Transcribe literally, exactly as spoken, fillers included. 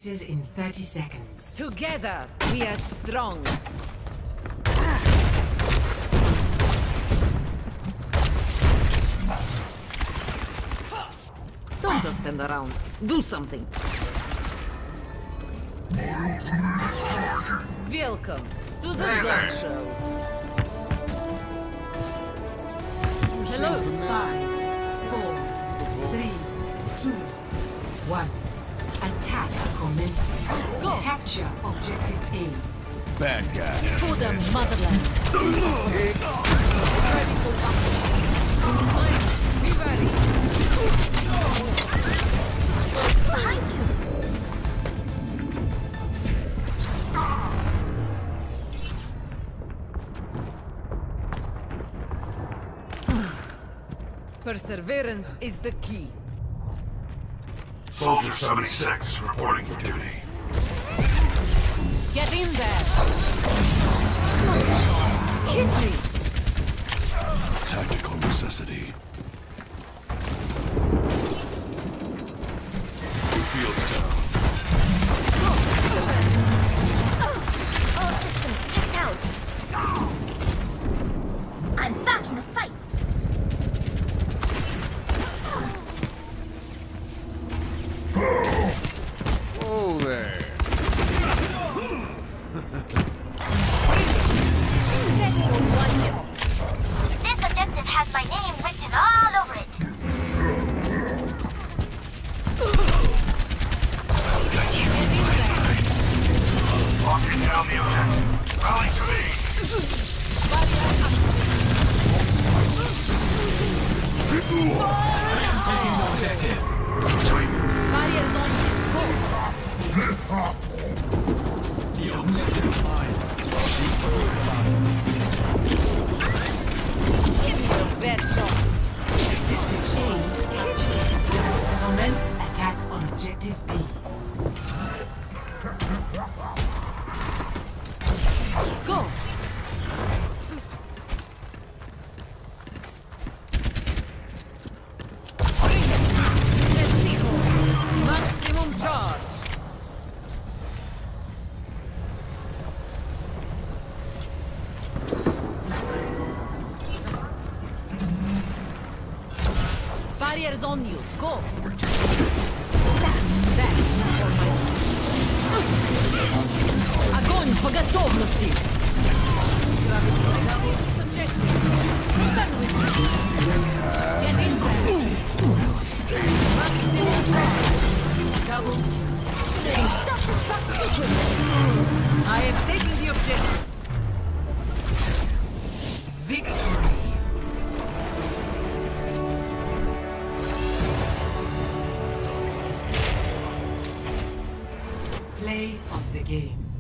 Is in thirty seconds. Together, we are strong. Don't just stand around. Do something. Welcome to the gun show. Hello. Five, four, three, two, one. Attack commencing. Go. Capture objective A. Bad guy. For the motherland. Ready for battle. Mind, be ready. Behind you. Perseverance is the key. Soldier seventy-six reporting for duty. Get in there! Hit me! Tactical necessity. Fields down. All systems checked out. I'm back in the fight. Oh there. This objective has my name written all over it. I've got you in my sights. Locking down the objective. Rally to me. Taking the objective. Barriers on. Go! The objective is mine. Give me your best shot. Objective A captured. Commence attack on objective B. Go! Bring it! Let's see. Maximum charge! Barriers on you. Go! That's for my... Огонь по готовности! Stand with me. Get in there. Maximum charge. Double. Self-destruct sequence. I have taken the objective. Victory. Play of the game.